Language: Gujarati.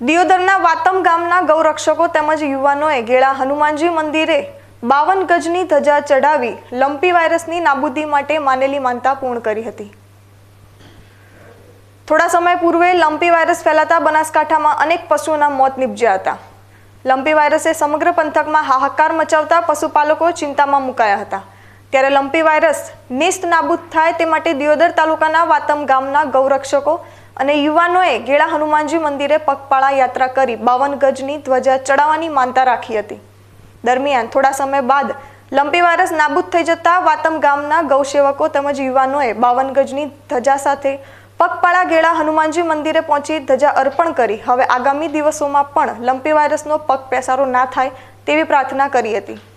દિયોદરના વાતમ ગામના ગૌરક્ષકો તેમજ યુવાનોએ ગેળા હનુમાનજી મંદિરે 52 ગજની ધજા ચડાવી લંપી વાયરસની નાબૂદી માટે માનેલી માનતા પૂર્ણ કરી હતી। થોડા સમય પૂર્વે લંપી વાયરસ ફેલાતા બનાસકાંઠામાં અનેક પશુઓના મોત નિપજ્યા હતા। લંપી વાયરસે સમગ્ર પંથકમાં હાહાકાર મચાવતા પશુપાલકો ચિંતામાં મુકાયા હતા। ત્યારે લંપી વાયરસ નિસ્ત નાબૂદ થાય તે માટે દિયોદર તાલુકાના વાતમ ગામના ગૌરક્ષકો અને યુવાનોએ ગેળા હનુમાનજી મંદિરે પગપાળા યાત્રા કરી 52 ગજની ધ્વજા ચડાવવાની માનતા રાખી હતી। દરમિયાન થોડા સમય બાદ લંપી વાયરસ નાબૂદ થઈ જતા વાતમ ગામના ગૌસેવકો તેમજ યુવાનોએ 52 ગજની ધજા સાથે પગપાળા ગેળા હનુમાનજી મંદિરે પહોંચી ધજા અર્પણ કરી હવે આગામી દિવસોમાં પણ લંપી વાયરસનો પગ પેસારો ના થાય તેવી પ્રાર્થના કરી હતી।